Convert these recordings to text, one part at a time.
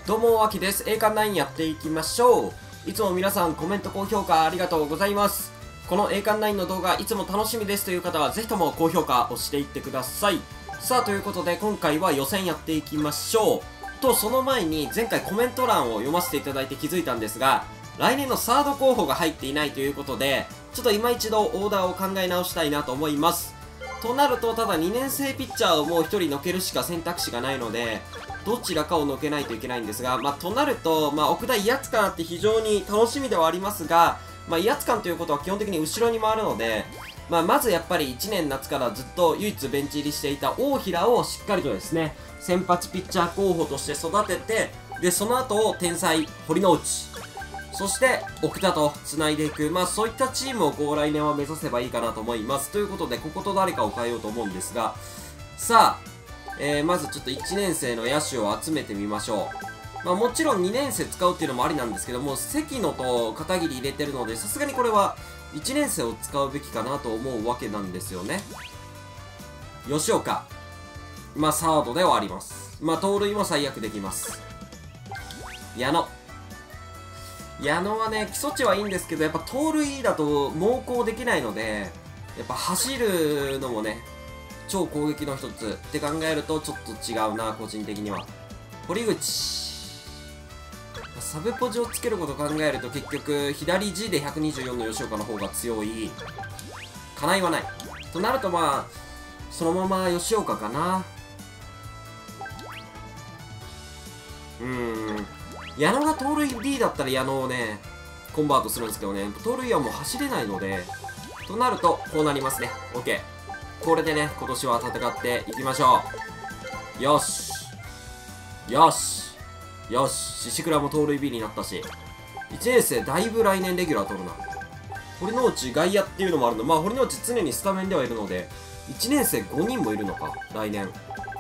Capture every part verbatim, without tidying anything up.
どうも、あきです。栄冠ナインやっていきましょう。いつも皆さんコメント、高評価ありがとうございます。この栄冠ナインの動画いつも楽しみですという方はぜひとも高評価押していってください。さあ、ということで今回は予選やっていきましょう。と、その前に前回コメント欄を読ませていただいて気づいたんですが、来年のサード候補が入っていないということで、ちょっと今一度オーダーを考え直したいなと思います。となると、ただにねん生ピッチャーをもうひとりのけるしか選択肢がないので、どちらかをのけないといけないんですが、まあ、となると、まあ、奥田威圧感あって非常に楽しみではありますが、まあ、威圧感ということは基本的に後ろに回るので、まあ、まずやっぱりいちねん夏からずっと唯一ベンチ入りしていた大平をしっかりとですね、先発ピッチャー候補として育てて、で、その後、天才、堀之内、そして奥田と繋いでいく、まあそういったチームをこう来年は目指せばいいかなと思います。ということで、ここと誰かを変えようと思うんですが、さあ、えー、まずちょっといちねん生の野手を集めてみましょう。まあもちろんにねん生使うっていうのもありなんですけども、関野と片桐入れてるので、さすがにこれはいちねん生を使うべきかなと思うわけなんですよね。吉岡。まあサードではあります。まあ盗塁も最悪できます。矢野。矢野はね、基礎値はいいんですけど、やっぱ盗塁だと猛攻できないので、やっぱ走るのもね、超攻撃の一つって考えるとちょっと違うな、個人的には。堀口。サブポジをつけることを考えると結局、左 G でひゃくにじゅうよんの吉岡の方が強い。金井はない。となるとまあ、そのまま吉岡かな。うーん。矢野が盗塁 D だったら矢野をね、コンバートするんですけどね、盗塁はもう走れないので、となると、こうなりますね。OK。これでね、今年は戦っていきましょう。よし。よし。よし。宍倉も盗塁 B になったし。いちねん生、だいぶ来年レギュラー取るな。堀之内外野っていうのもあるの。まあ、堀之内常にスタメンではいるので、いちねん生ごにんもいるのか、来年。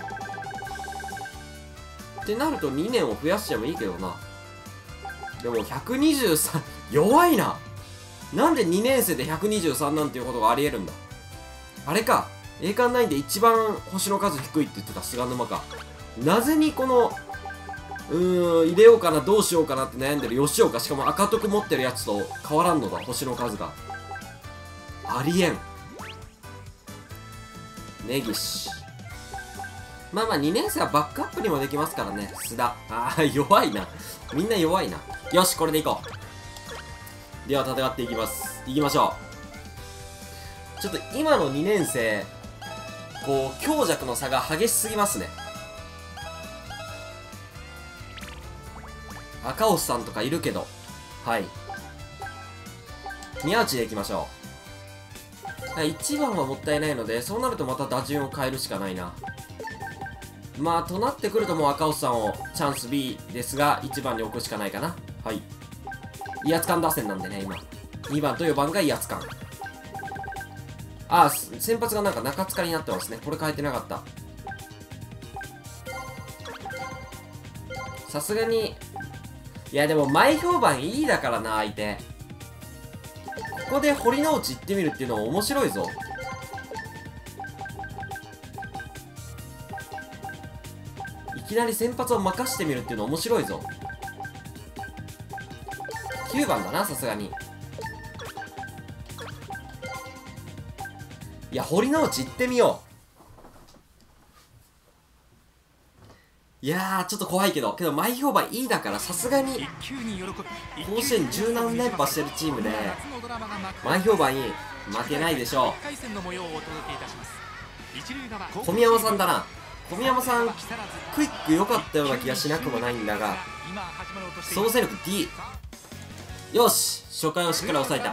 ってなるとにねんを増やしてもいいけどな。でもひゃくにじゅうさん、弱いな。なんでにねん生でひゃくにじゅうさんなんていうことがあり得るんだ。あれか、栄冠ナインで一番星の数低いって言ってた菅沼か。なぜにこの、うーん、入れようかな、どうしようかなって悩んでる吉岡、しかも赤徳持ってるやつと変わらんのだ、星の数が。ありえん。根岸。まあまあにねん生はバックアップにもできますからね、須田。ああ、弱いな。みんな弱いな。よし、これでいこう。では戦っていきます。いきましょう。ちょっと今のにねん生、こう、強弱の差が激しすぎますね。赤星さんとかいるけど。はい。宮内でいきましょう。いちばんはもったいないので、そうなるとまた打順を変えるしかないな。まあ、となってくるともう赤星さんをチャンス B ですが、いちばんに置くしかないかな。はい。威圧感打線なんでね、今。にばんとよばんが威圧感。ああ、先発がなんか中塚になってますね。これ変えてなかった。さすがに、いやでも前評判いいだからな、相手。ここで堀之内行ってみるっていうのも面白いぞ。いきなり先発を任してみるっていうの面白いぞ。きゅうばんだな、さすがに。いや、堀之内行ってみよう。いやー、ちょっと怖いけど、けど前評判いいだから、さすがに、甲子園十何連覇してるチームで、前評判いい。負けないでしょう。小宮山さんだな。小宮山さん、クイック良かったような気がしなくもないんだが、総戦力 D。よし、初回をしっかり抑えた。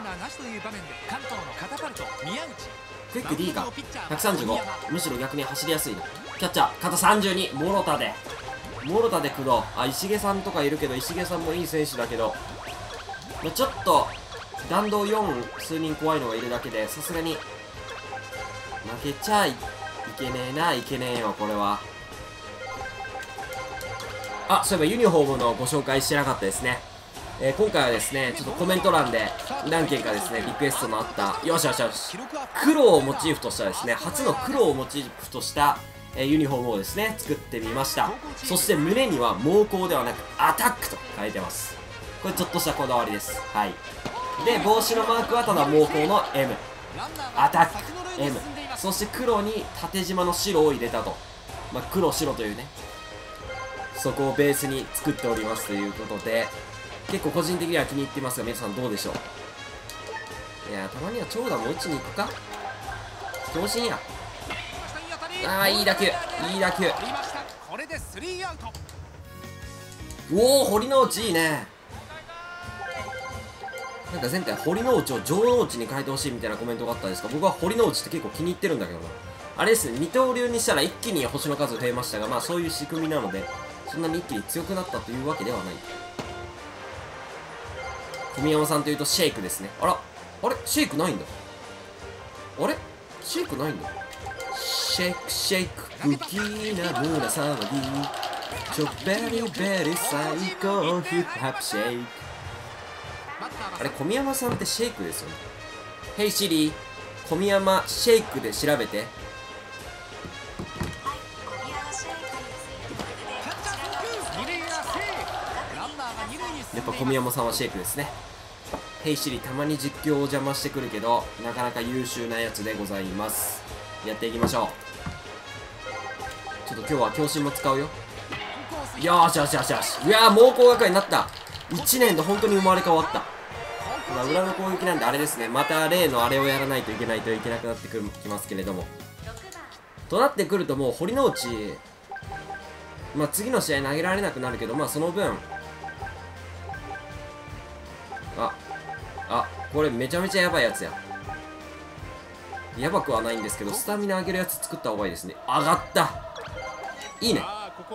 クイック D か。ひゃくさんじゅうご。むしろ逆に走りやすいな。キャッチャー、肩さんじゅうに。諸田で。諸田で工藤。あ、石毛さんとかいるけど、石毛さんもいい選手だけど、まあ、ちょっと、弾道よん数人怖いのがいるだけで、さすがに、負けちゃいけねえな、いけねえよ、これは。あ、そういえばユニフォームのご紹介してなかったですね。えー、今回はですね、ちょっとコメント欄で何件かですね、リクエストのあった、よしよしよし、黒をモチーフとしたですね、初の黒をモチーフとしたえー、ユニフォームをですね作ってみました。そして胸には猛攻ではなくアタックと書いてます。これちょっとしたこだわりです。はい。で帽子のマークはただ猛攻の エム、 アタック エム、 そして黒に縦縞の白を入れたと、まあ、黒白というね、そこをベースに作っておりますということで、結構個人的には気に入っていますが、皆さんどうでしょう。いやー、たまには長打も打ちに行くか。強振や。ああ、いい打球、いい打球。おお、堀之内いいね。なんか前回堀之内を城之内に変えてほしいみたいなコメントがあったんですが、僕は堀之内って結構気に入ってるんだけどな。あれですね、二刀流にしたら一気に星の数増えましたが、まあそういう仕組みなので、そんなに一気に強くなったというわけではない。小宮山さんというとシェイクですね。あら、あれシェイクないんだ。あれシェイクないんだ。シェイクシェイク不気な胸騒ぎ、ちょベリベリ最高ヒップハップシェイク。あれ小宮山さんってシェイクですよね。ヘイシリー、小宮山シェイクで調べて。やっぱ小宮山さんはシェイクですね。ヘイシリ、たまに実況を邪魔してくるけどなかなか優秀なやつでございます。やっていきましょう。ちょっと今日は強振も使うよ。よーしよしよしよし。いやー、猛攻係になった。いちねんで本当に生まれ変わった。まあ裏の攻撃なんであれですね、また例のあれをやらないといけないといけなくなってくるきますけれども、となってくるともう堀之内、まあ次の試合投げられなくなるけど、まあその分、ああこれめちゃめちゃやばいやつや。やばくはないんですけど、スタミナ上げるやつ作った方がいいですね。上がった、いいね。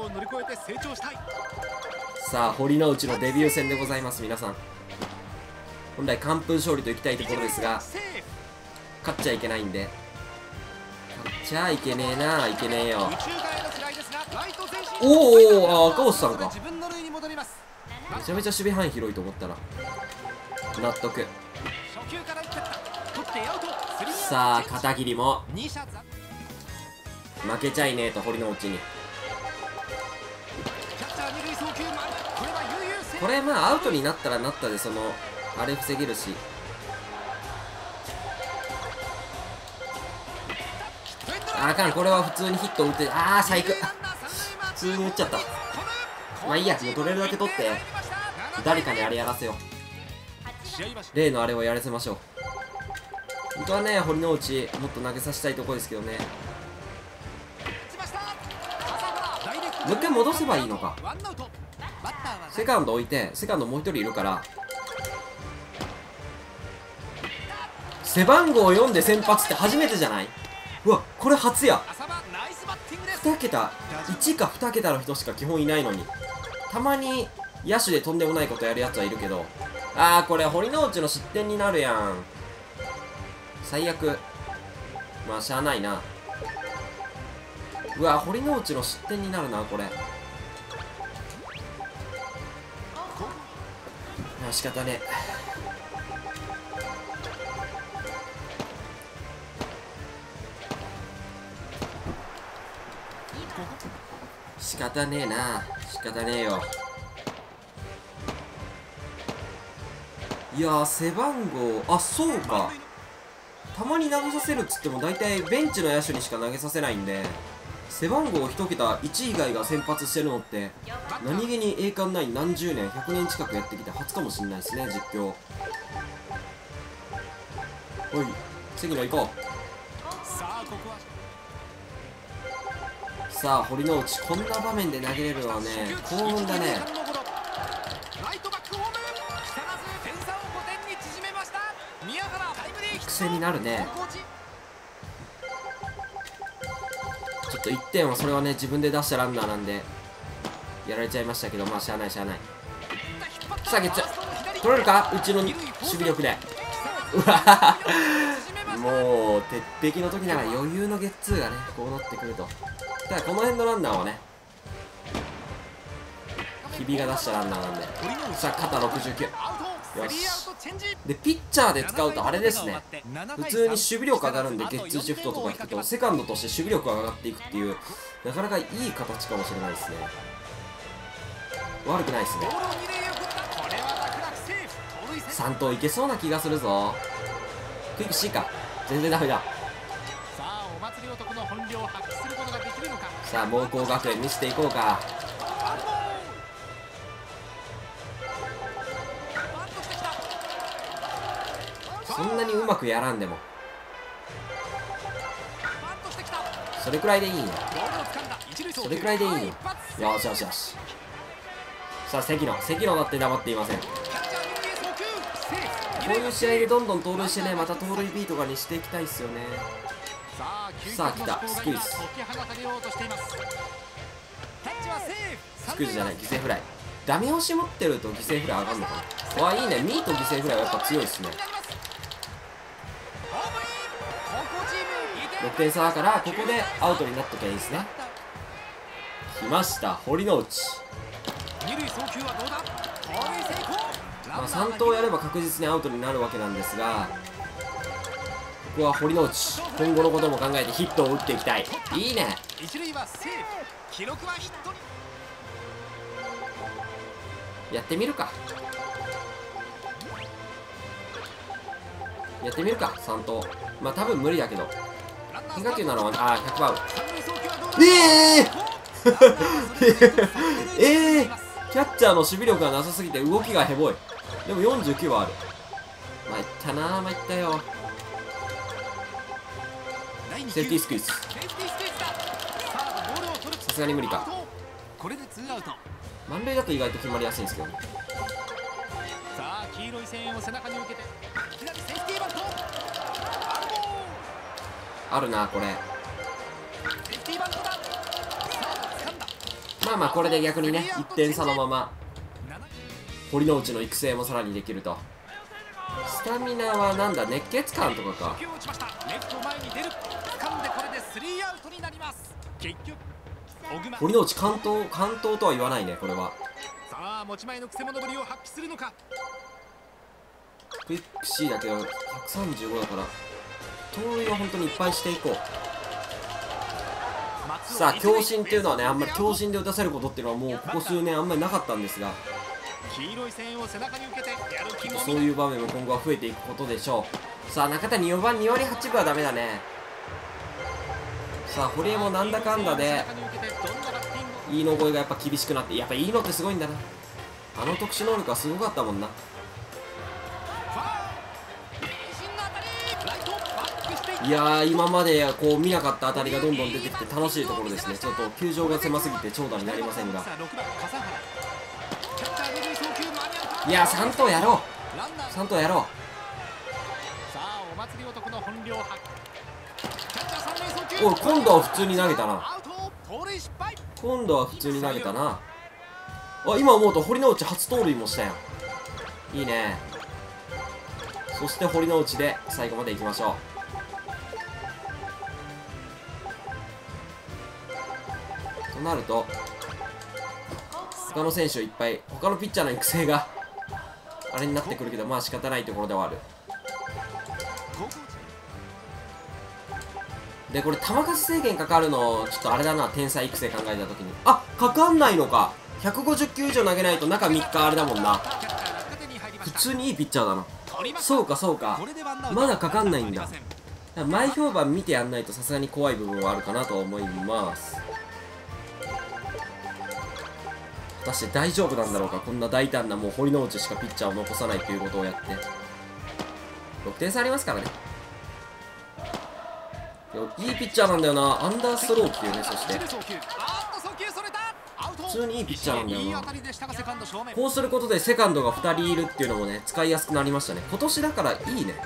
さあ堀之内のデビュー戦でございます。皆さん本来完封勝利といきたいところですが、勝っちゃいけないんで、勝っちゃいけねえな。いけねえよ。おーおー、あ、赤星さんか。めちゃめちゃ守備範囲広いと思ったら納得。さあ片桐も負けちゃいねえと堀之内に。これまあアウトになったらなったで、そのあれ防げるし。ああかん、これは普通にヒット打って、ああ最悪普通に打っちゃった。まあいいや、もう取れるだけ取って誰かにあれやらせよう。例のあれをやらせましょう。本当はね堀之内もっと投げさせたいところですけどね。もう一回戻せばいいのか。セカンド置いて、セカンドもう一人いるから、背番号よんで先発って初めてじゃない？うわ、これ初や。に桁、いちかに桁の人しか基本いないのに、たまに野手でとんでもないことやるやつはいるけど、あーこれ堀之内の失点になるやん。最悪。まあしゃあないな。うわ、堀之内の失点になるなこれ。あ、仕方ねえ。仕方ねえな、仕方ねえよ。いやー、背番号、あ、そうか。たまに投げさせるっつっても大体ベンチの野手にしか投げさせないんで、背番号いち桁いち以外が先発してるのって何気に栄冠ナイン何十年ひゃくねん近くやってきて初かもしんないですね。実況おい、次の行こう。さあ堀之内、こんな場面で投げれるのはね幸運だね。癖になるね。ちょっといってんはそれはね自分で出したランナーなんでやられちゃいましたけど、まあしゃあないしゃあない。さあゲッツー取れるか、うちの守備力で。うわもう鉄壁の時なら余裕のゲッツーがねこうなってくると。ただこの辺のランナーはね日比が出したランナーなんで。さあ肩ろくじゅうきゅう、 よし。でピッチャーで使うとあれですね、普通に守備力上がるんで、ゲッツーシフトとか引くとセカンドとして守備力が上がっていくっていう、なかなかいい形かもしれないですね。悪くないですね。さん投いけそうな気がするぞ。クイック C か。全然ダメだ。さあ猛攻学園見せていこうか。そんなにうまくやらんでもそれくらいでいいよ。それくらいでいいよ。よしよしよし。さあ関野関野だって黙っていません。こういう試合でどんどん盗塁してね、また盗塁 B とかにしていきたいっすよね。さあ来たスクイズ、スクイズじゃない、犠牲フライ。ダメ押し持ってると犠牲フライ上がるのかな。わあいいね、ミーと犠牲フライはやっぱ強いですね。ろくてん差だからここでアウトになっときゃいいですね。来ました堀之内。まあ、さん投やれば確実にアウトになるわけなんですが、ここは堀之内、今後のことも考えてヒットを打っていきたい。いいね。やってみるかやってみるかさん投。まあ多分無理だけど、変化球ならあひゃくパーええーええー、キャッチャーの守備力がなさすぎて動きがヘボい。でもよんじゅうきゅうはある。まいったなー、まいったよ。セーフティースクイズ、さすがに無理か。満塁だと意外と決まりやすいんですけどね。あるなこれ。まあまあこれで逆にねいってん差のまま堀之内の育成もさらにできると。スタミナはなんだ熱血感とかか。堀之内関東関東とは言わないねこれは。クイック C だけどひゃくさんじゅうごだから盗塁は本当にいっぱいしていこう。さあ強振っていうのはね、あんまり強振で打たせることっていうのはもうここ数年あんまりなかったんですが、そういう場面も今後は増えていくことでしょう。さあ中谷よんばんに割はちぶはダメだね。さあ堀江もなんだかんだで飯野越えがやっぱ厳しくなって、やっぱ飯野ってすごいんだな。あの特殊能力はすごかったもんな。いやー今までこう見なかった当たりがどんどん出てきて楽しいところですね。ちょっと球場が狭すぎて長打になりませんが、いやーさん投やろうさん投やろう。おい今度は普通に投げたな。今度は普通に投げたな。あ今思うと堀之内初盗塁もしたやん。いいね。そして堀之内で最後までいきましょう。となると他の選手いっぱい他のピッチャーの育成があれになってくるけど、まあ仕方ないところではある。でこれ球数制限かかるのちょっとあれだな、天才育成考えた時に。あかかんないのか。ひゃくごじゅっきゅう以上投げないと中みっかあれだもんな。普通にいいピッチャーだな。そうかそうか、まだかかんないんだ。前評判見てやんないとさすがに怖い部分はあるかなと思います。果たして大丈夫なんだろうか、こんな大胆なもう堀之内しかピッチャーを残さないということをやって。ろくてん差ありますからね。いいピッチャーなんだよな。アンダーストローっていうね。そして普通にいいピッチャーなんだよな。こうすることでセカンドがふたりいるっていうのもね使いやすくなりましたね。今年だからいいね。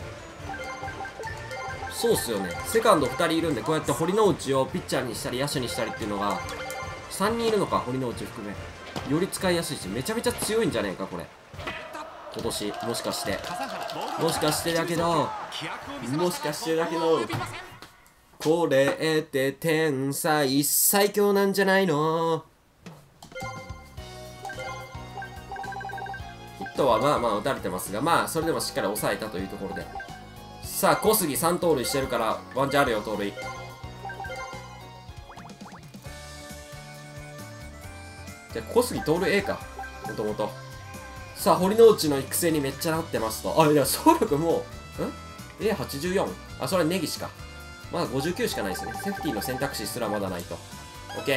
そうっすよね。セカンドふたりいるんでこうやって堀之内をピッチャーにしたり野手にしたりっていうのがさんにんいるのか、堀之内含めより使いやすいしめちゃめちゃ強いんじゃねえかこれ今年。もしかしてもしかしてだけどもしかしてだけどこれって天才最強なんじゃないの。ヒッットはまあまあ打たれてますが、まあそれでもしっかり抑えたというところで、さあ小杉さん盗塁してるからワンチャンあるよ。盗塁じゃあ小杉盗塁 A か、もともと。さあ堀之内の育成にめっちゃなってますと。あ、いや走力もうん エーはちじゅうよん、 あ、それはネギしかまだごじゅうきゅうしかないですね。セーフティーの選択肢すらまだないと。 OK、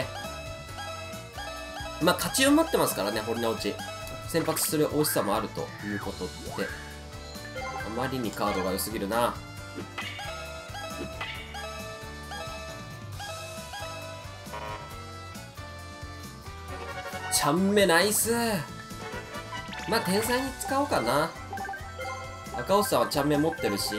まあ勝ち運待ってますからね。堀之内先発する惜しさもあるということで、あまりにカードが良すぎるな。ちゃんめナイス。まあ天才に使おうかな。赤星さんはちゃんめ持ってるし、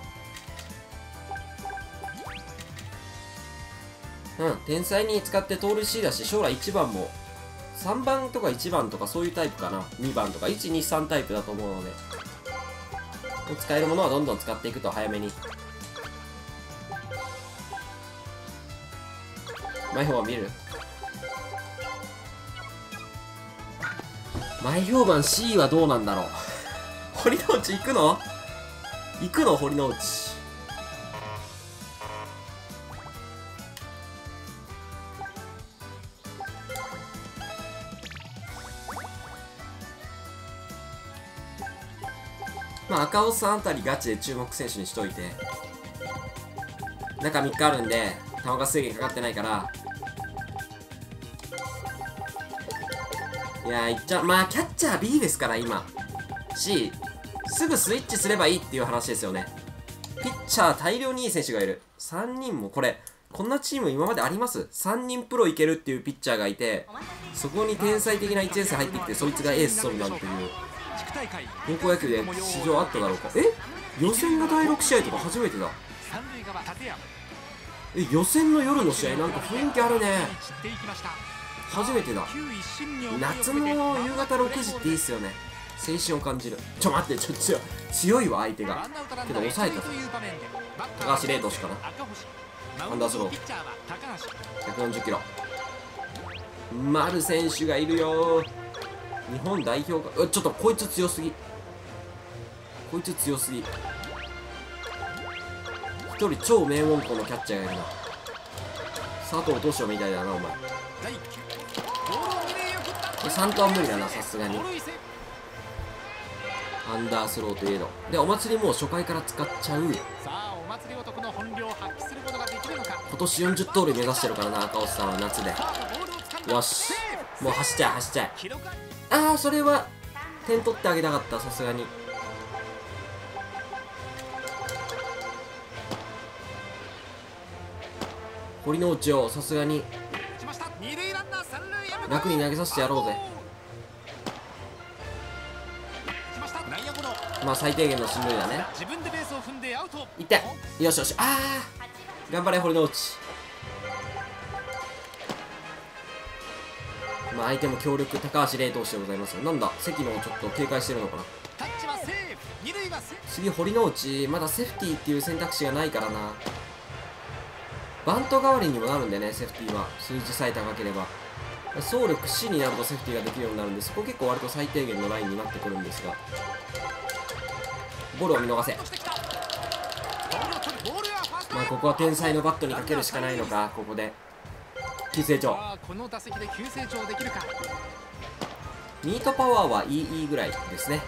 うん、天才に使って盗塁 C だし、将来いちばんもさんばんとかいちばんとかそういうタイプかな。にばんとかいちにさんタイプだと思うので、使えるものはどんどん使っていくと。早めに前評判見る。前評判 C はどうなんだろう。堀之内行くの行くの堀之内。まあ赤尾さんあたりガチで注目選手にしといて、中みっかあるんで球数制限かかってないから、いやーいっちゃう。まあキャッチャー B ですから今し、すぐスイッチすればいいっていう話ですよね。ピッチャー大量にいい選手がいる。さんにんもこれこんなチーム今まであります？ さん 人プロいけるっていうピッチャーがいて、そこに天才的ないちねん生入ってきてそいつがエース取るなんていう高校野球で史上あっただろうか。え予選がだいろく試合とか初めてだ。え予選の夜の試合なんか雰囲気あるね。初めてだ。夏の夕方ろくじっていいっすよね。青春を感じる。ちょ待って、ちょ強い強いわ相手が。けど抑えたぞ。高橋礼投手かな。アンダースローひゃくよんじゅっキロ。丸選手がいるよ。日本代表が、ちょっとこいつ強すぎ。こいつ強すぎ。一人超名門校のキャッチャーがいるな。佐藤投手みたいだなお前。さんとは無理だなさすがに。アンダースローといえど。でお祭りもう初回から使っちゃう。今年よんじゅう盗塁目指してるからな赤星さんは夏で。よしもう走っちゃえ走っちゃえ。ああそれは点取ってあげたかった。さすがに堀之内をさすがに楽に投げさせてやろうぜ。まあ最低限のしんどいだね。いってよしよし。ああ頑張れ堀之内。まあ相手も強力高橋礼投手でございます。なんだ関野をちょっと警戒してるのかな。次堀之内まだセーフティーっていう選択肢がないからな。バント代わりにもなるんでね、セーフティーは数字さえ高ければ。走力 C になるとセーフティーができるようになるんで、そこ結構割と最低限のラインになってくるんですが、ボールを見逃せ。まあここは天才のバットにかけるしかないのか。ここで急成長。ミートパワーはいいぐらいですね。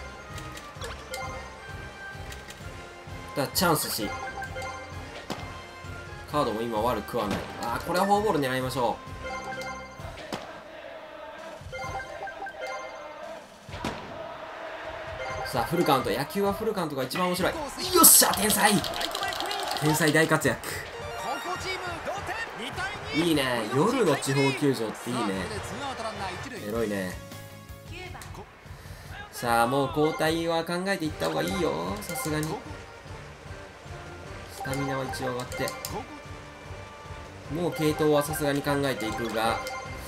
ただチャンスしカードも今悪くはない。ああこれはフォアボール狙いましょう。さあフルカウント。野球はフルカウントが一番面白い。よっしゃ天才天才大活躍。いいね夜の地方球場っていいね。エロいね。さあもう交代は考えていった方がいいよさすがに。スタミナは一応上がって、もう継投はさすがに考えていくが、よ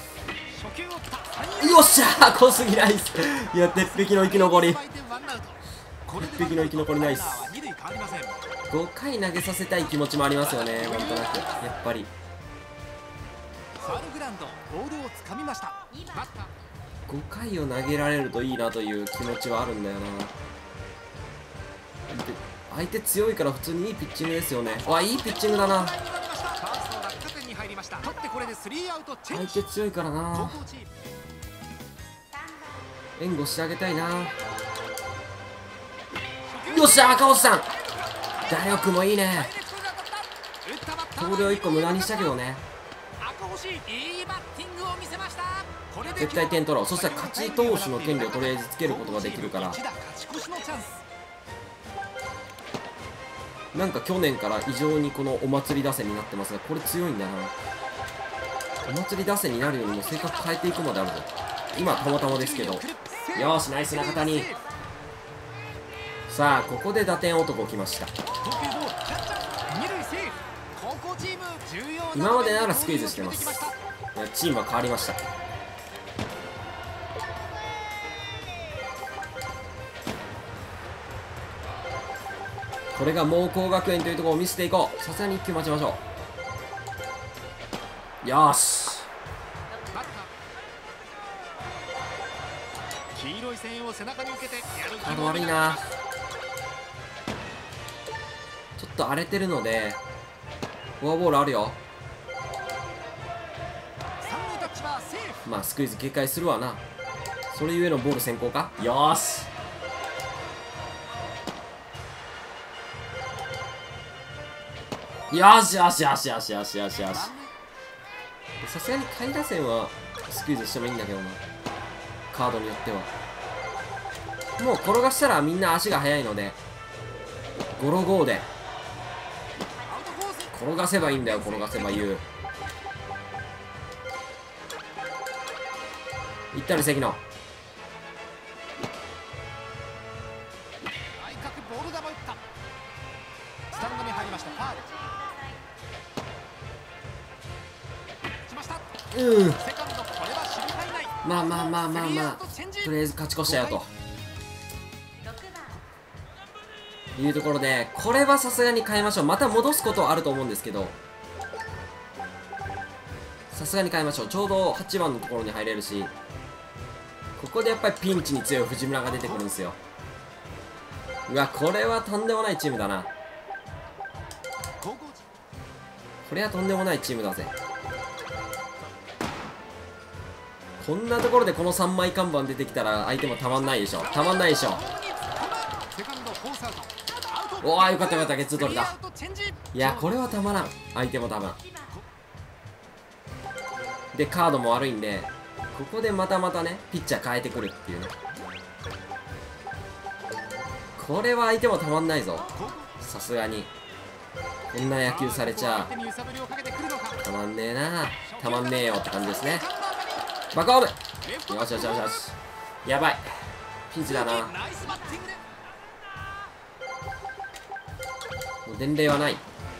っしゃー小杉ナイス。いや鉄壁の生き残り、鉄壁の生き残りナイス。ごかい投げさせたい気持ちもありますよね、なんとなくやっぱり。 ごかいを投げられるといいなという気持ちはあるんだよな。相手強いから普通にいいピッチングですよね。わ、いいピッチングだな。相手強いからな、援護してあげたいな。よっしゃ、赤星さん、打力もいいね。盗塁をいっこ無駄にしたけどね。絶対点取ろう。そしたら勝ち投手の権利をとりあえずつけることができるから。なんか去年から異常にこのお祭り打線になってますが、これ強いんだな。お祭り打線になるようにも性格変えていくまであるぞ。今はたまたまですけど。よーし、ナイス中谷。さあここで打点男来ました。今までならスクイズしてます。チームは変わりました。これが猛攻学園というところを見せていこう。さすがにいっ球待ちましょう。よーし、カード悪いな。ちょっと荒れてるのでフォアボールあるよ。まあスクイズ警戒するわな。それゆえのボール先行か。よーし、よしよしよしよしよしよしよし。さすがに下位打線はスクイズしてもいいんだけどな、カードによっては。もう転がしたらみんな足が速いのでゴロゴーで転がせばいいんだよ。転がせば言う。いったり関野。うん、まあまあまあまあまあ、とりあえず勝ち越したよというところで、これはさすがに変えましょう。また戻すことはあると思うんですけど、さすがに変えましょう。ちょうどはちばんのところに入れるし、ここでやっぱりピンチに強い藤村が出てくるんですよ。うわ、これはとんでもないチームだな。これはとんでもないチームだぜ。こんなところでこのさんまい看板出てきたら相手もたまんないでしょ。たまんないでしょ。おー、よかったよかった、ゲッツー取れた。いや、これはたまらん。相手もたまんで、カードも悪いんで、ここでまたまたねピッチャー変えてくるっていうね。これは相手もたまんないぞ。さすがにこんな野球されちゃたまんねえな。たまんねえよって感じですね。バックホーム。よしよしよしよし。やばい、ピンチだな。もう伝令はない。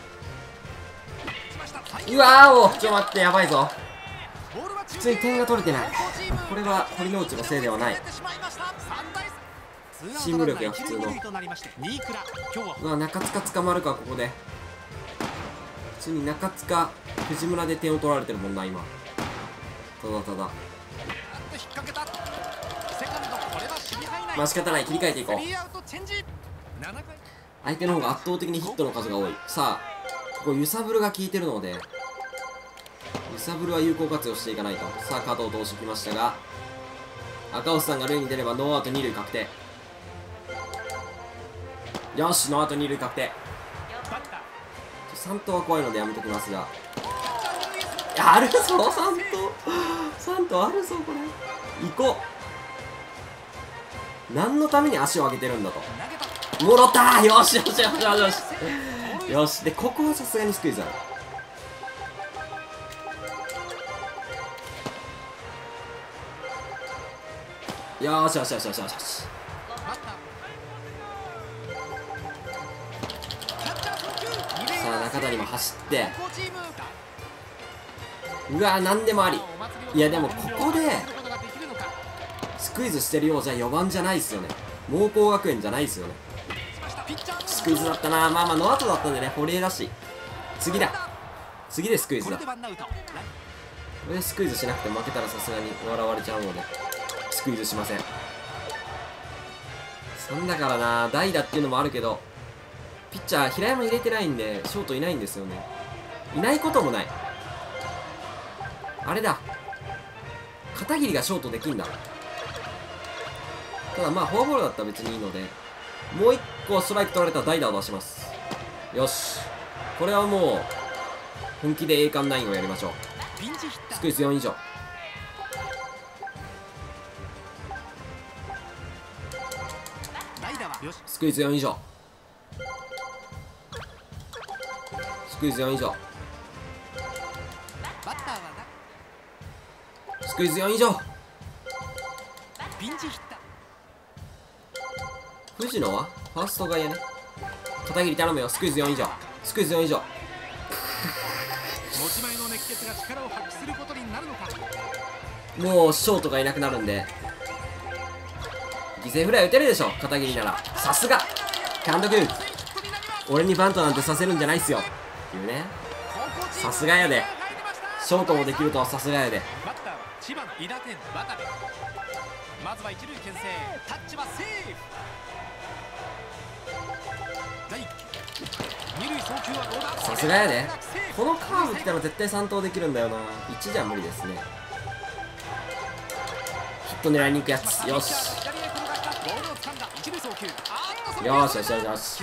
うわー、おちょっと待って、やばいぞ。普通に点が取れてない。これは堀之内のせいではない。チーム力が普通の。うわ、中塚捕まるか。ここで普通に中塚藤村で点を取られてるもんな今。ただただまあ仕方ない、切り替えていこう。相手の方が圧倒的にヒットの数が多い。さあここ揺さぶるが効いてるので、揺さぶるは有効活用していかないと。さあ加藤投手来ましたが、赤星さんが塁に出ればノーアウトに塁確定。よし、ノーアウトに塁確定。さん頭は怖いのでやめときますが、いや、あるぞさん頭さん頭あるぞ。これ行こう。何のために足を上げてるんだと。もろったー。よしよしよしよしよしよし。でここはさすがにスクイズある。よしよしよしよしよし。さあ中谷も走って、うわー、何でもあり。いやでもここでスクイズしてるようじゃよばんじゃないっすよね。猛攻学園じゃないっすよね。スクイズだったな。まあまあノーアウトだったんでね、堀江だし次だ。次でスクイズだ。これでスクイズしなくて負けたらさすがに笑われちゃうので、 スクイズしません。さんだからな、代打っていうのもあるけど、ピッチャー平山入れてないんでショートいないんですよね。いないこともない。あれだ、片桐がショートできんだ。ただまあフォアボールだったら別にいいので、もういっこストライク取られたら代打を出します。よし、これはもう本気で栄冠ナインをやりましょう。スクイズよん以上。スクイズよん以上。スクイズよん以上。スクイズよん以上。藤野はファースト外野ね。片桐頼むよ。スクイズよん以上。スクイズよん以上。もうショートがいなくなるんで犠牲フライ打てるでしょ、片桐なら。さすが監督、俺にバントなんてさせるんじゃないっすよっていうね。さすがやで、ショートもできるとはさすがやで。さすがやで、このカーブ来たら絶対三盗できるんだよな。いちじゃ無理ですね。ヒット狙いに行くやつ。よしよしよしよしよし。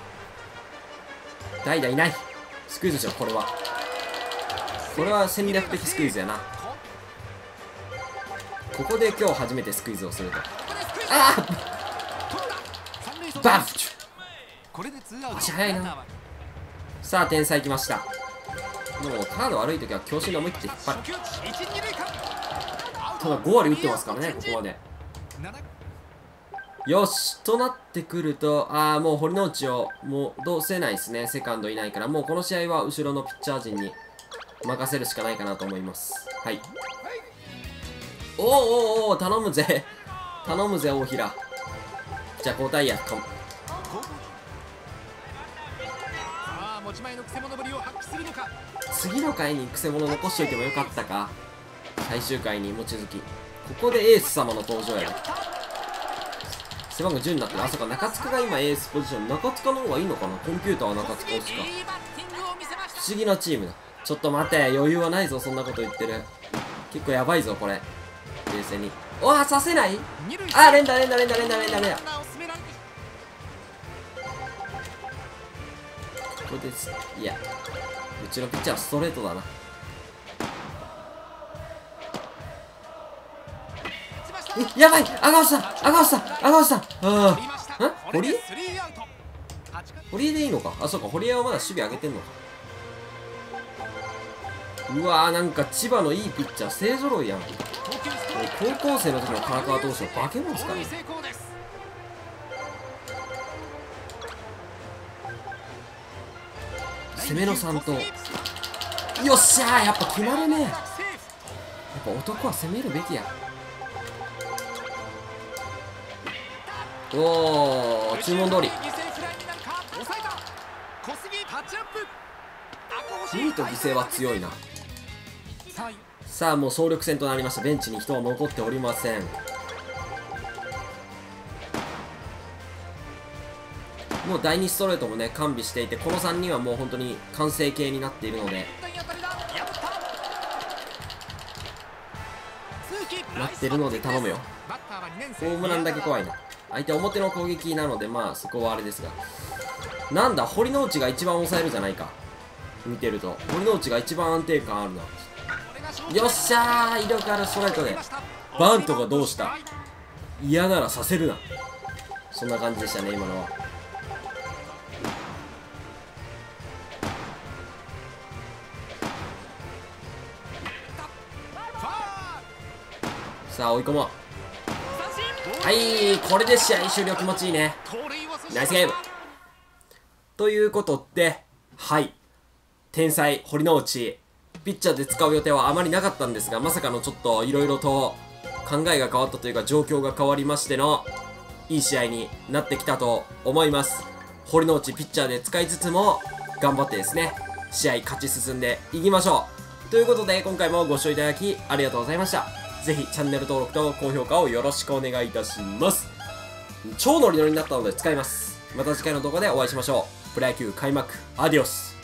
代打いない。スクイズでしょ、これは。これは戦略的スクイズやな。ここで今日初めてスクイズをすると。ああバフ足早いな。さあ点差いきました。もうカード悪い時は強振で思い切って引っ張る。ただご割打ってますからね、ここまで。よしとなってくると、ああもう堀之内をもうどうせないですね。セカンドいないから、もうこの試合は後ろのピッチャー陣に任せるしかないかなと思います。はい。おーおーおー頼むぜ頼むぜ大平。じゃあ交代や。かも次の回にくせ者残しといてもよかったか。最終回に望月、ここでエース様の登場やね。背番号じゅうになってる。あそこ中塚が今エースポジション。中塚の方がいいのかな。コンピューターは中塚推しか。不思議なチームだ。ちょっと待て、余裕はないぞ。そんなこと言ってる。結構やばいぞこれ。冷静に。おわさせない。あ連打連打連打連打連打連打。ここです。いやうちのピッチャーはストレートだな。えやばい、赤星さん赤星さん赤星さん。ああん堀江堀江でいいのか。あそうか、堀江はまだ守備上げてんのか。うわーなんか千葉のいいピッチャー勢ぞろいやん。高校生の時の唐川投手の化け物ですからね。攻めの三盗。よっしゃー、やっぱ決まるね。やっぱ男は攻めるべきや。おー注文通り。ミート犠牲は強いな。さあもう総力戦となりました。ベンチに人は残っておりません。もうだいにストレートもね完備していて、このさんにんはもう本当に完成形になっているので、なってるので頼むよ。ホームランだけ怖いな。相手表の攻撃なのでまあそこはあれですが、なんだ堀之内が一番抑えるじゃないか。見てると堀之内が一番安定感あるな。よっしゃー、威力あるストレートでバントがどうした。嫌ならさせるな。そんな感じでしたね今のは。さあ追い込もう。はいこれで試合終了。気持ちいいね。ナイスゲームということで、はい天才堀之内ピッチャーで使う予定はあまりなかったんですが、まさかのちょっといろいろと考えが変わったというか状況が変わりましてのいい試合になってきたと思います。堀之内ピッチャーで使いつつも頑張ってですね試合勝ち進んでいきましょう。ということで今回もご視聴いただきありがとうございました。 ぜひチャンネル登録と高評価をよろしくお願いいたします。超ノリノリになったので使います。また次回の動画でお会いしましょう。プロ野球開幕、アディオス。